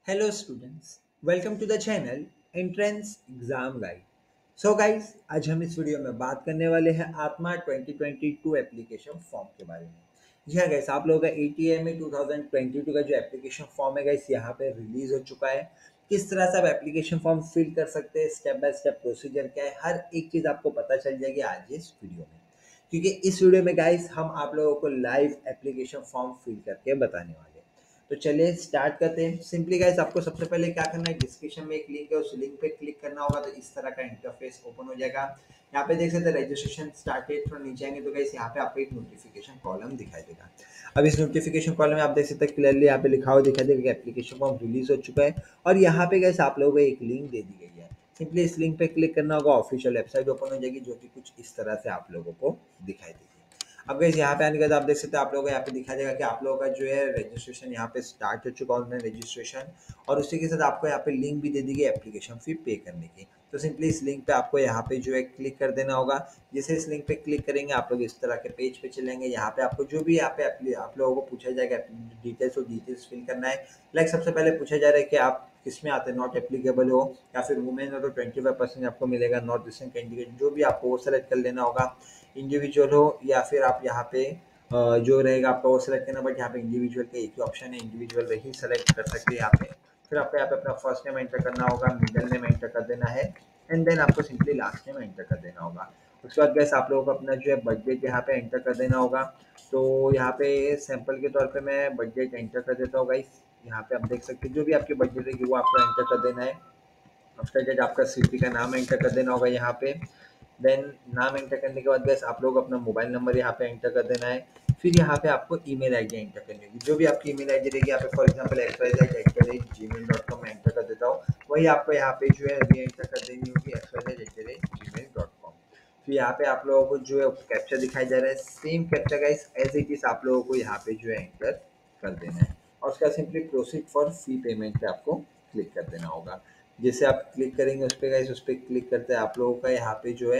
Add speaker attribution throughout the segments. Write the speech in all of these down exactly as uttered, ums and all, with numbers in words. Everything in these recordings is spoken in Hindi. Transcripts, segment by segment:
Speaker 1: Hello students, welcome to the channel Entrance Exam Guide. So guys, आज हम इस वीडियो में बात करने वाले हैं ATMA twenty twenty two application form के बारे में। जी हाँ गाइस, आप लोगों का ए टी एम में ट्वेंटी ट्वेंटी टू का जो एप्लीकेशन फॉर्म है गाइस यहाँ पे रिलीज हो चुका है। किस तरह से आप एप्लीकेशन फॉर्म फिल कर सकते हैं, स्टेप बाय स्टेप प्रोसीजर क्या है, हर एक चीज़ आपको पता चल जाएगी आज इस वीडियो में। क्योंकि इस वीडियो में गाइस हम आप लोगों को लाइव एप्लीकेशन फॉर्म फिल करके बताने वाले हैं। तो चलिए स्टार्ट करते हैं। सिंपली गाइस आपको सबसे पहले क्या करना है, डिस्क्रिप्शन में एक लिंक है, उस लिंक पे क्लिक करना होगा तो इस तरह का इंटरफेस ओपन हो जाएगा। यहाँ पे देख सकते हैं रजिस्ट्रेशन स्टार्टेड, थोड़ा नीचे आएंगे तो गाइस यहाँ पे आपको एक नोटिफिकेशन कॉलम दिखाई देगा। अब इस नोटिफिकेशन कॉलम में आप देख सकते हैं क्लियरली यहाँ पे लिखा हुआ दिखाई देगा कि एप्लीकेशन फॉर्म रिलीज हो चुका है और यहाँ पे गाइस आप लोगों को एक लिंक दे दी गई है। सिंपली इस लिंक पे क्लिक करना होगा, ऑफिशियल वेबसाइट ओपन हो जाएगी जो कि कुछ इस तरह से आप लोगों को दिखाई देगी। अब गाइस यहाँ पे आने के बाद आप देख सकते हैं आप लोगों को यहाँ पे दिखा देगा कि आप लोगों का जो है रजिस्ट्रेशन यहाँ पे स्टार्ट हो चुका है, ऑनलाइन रजिस्ट्रेशन। और उसी के साथ आपको यहाँ पे लिंक भी दे दी गई एप्लीकेशन फी पे करने की। तो सिंपली इस लिंक पे आपको यहाँ पे जो है क्लिक कर देना होगा। जैसे इस लिंक पे क्लिक करेंगे आप लोग इस तरह के पेज पे चलेंगे। यहाँ पे आपको जो भी यहाँ पे appli- आप लोगों को पूछा जाएगा डिटेल्स, वो डिटेल्स फिल करना है। लाइक सबसे पहले पूछा जा रहा है कि आप किस में आते हैं, नॉट एप्लीकेबल हो या फिर वुमेन हो तो ट्वेंटी फाइव परसेंट आपको मिलेगा, नॉट रिसेंट कैंडिडेट जो भी आपको वो सेलेक्ट कर लेना होगा। इंडिविजुअल हो या फिर आप यहाँ पे अ, जो रहेगा आपका वो सेलेक्ट करना, बट यहाँ पे इंडिविजुअल का एक ही ऑप्शन है, इंडिविजुअल ही सेलेक्ट कर सकते हैं यहाँ पे। फिर आपको यहाँ पे अपना फर्स्ट नेम एंटर करना होगा, मिडल नेम एंटर कर देना है एंड देन आपको सिंपली लास्ट नेम एंटर कर देना होगा। उसके बाद गैस आप लोगों को अपना जो है बजट यहाँ पे एंटर कर देना होगा। तो यहाँ पे सैंपल के तौर पे मैं बजट एंटर कर देता हूँ गाइस। यहाँ पे आप देख सकते हैं जो भी आपकी बजट रहेगी वो आपको एंटर कर देना है। आफ्टर दैट आपका सिटी का नाम एंटर कर देना होगा यहाँ पे। देन नाम एंटर करने के बाद बस आप लोग अपना मोबाइल नंबर यहाँ पे एंटर कर देना है। फिर यहाँ पे आपको ईमेल आईडी एंटर करनी होगी, जो भी आपकी ईमेल आईडी रहेगी यहाँ पे for example X Y Z at the rate gmail dot com enter कर देता हूँ। वही आपको यहाँ पे जो है री एंटर कर देनी होगी, X Y Z at the rate gmail dot com. फिर यहाँ पे आप लोगों को जो है कैप्चा दिखाई जा रहा है, same captcha guys as it is आप लोगों को यहाँ पे जो है एंटर कर देना है। और उसका simply proceed for fee payment पे आपको क्लिक कर देना होगा। जैसे आप क्लिक करेंगे उस पर गाइस, उस पर क्लिक करते हैं आप लोगों का यहाँ पे जो है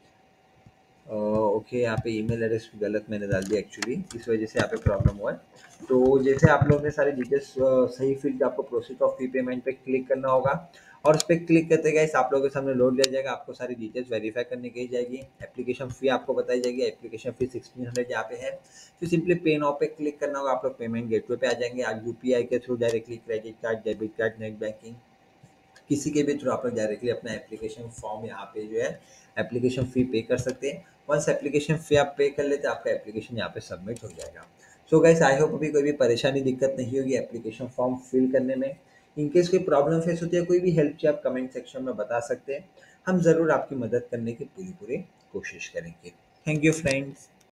Speaker 1: अ, ओके यहाँ पे ईमेल एड्रेस गलत मैंने डाल दिया एक्चुअली, इस वजह से यहाँ पे प्रॉब्लम हुआ है। तो जैसे आप लोगों ने सारी डिटेल्स सही फिल किया, आपको प्रोसेस ऑफ फी पेमेंट पे क्लिक करना होगा। और उस पर क्लिक करते गए आप लोगों के सामने लोड लिया जाएगा, आपको सारी डिटेल्स वेरीफाई करने की जाएगी। एप्लीकेशन फ़ी आपको बताई जाएगी, एप्लीकेशन फ़ी सिक्सटीन हंड्रेड यहाँ पे है। फिर सिंपली पे नाउ पे क्लिक करना होगा, आप लोग पेमेंट गेटवे पे आ जाएंगे। आप यू पी आई के through directly credit card, debit card, net banking किसी के भी थ्रू आप लोग डायरेक्टली अपना एप्लीकेशन फॉर्म यहाँ पे जो है एप्लीकेशन फ़ी पे कर सकते हैं। वंस एप्लीकेशन फ़ी आप पे कर लेते हैं आपका एप्लीकेशन यहाँ पे सबमिट हो जाएगा। सो गाइस आई होप अभी कोई भी परेशानी दिक्कत नहीं होगी एप्लीकेशन फॉर्म फिल करने में। इन केस कोई प्रॉब्लम फेस होती है, कोई भी हेल्प चाहिए, आप कमेंट सेक्शन में बता सकते हैं। हम ज़रूर आपकी मदद करने की पूरी पूरी कोशिश करेंगे। Thank you friends.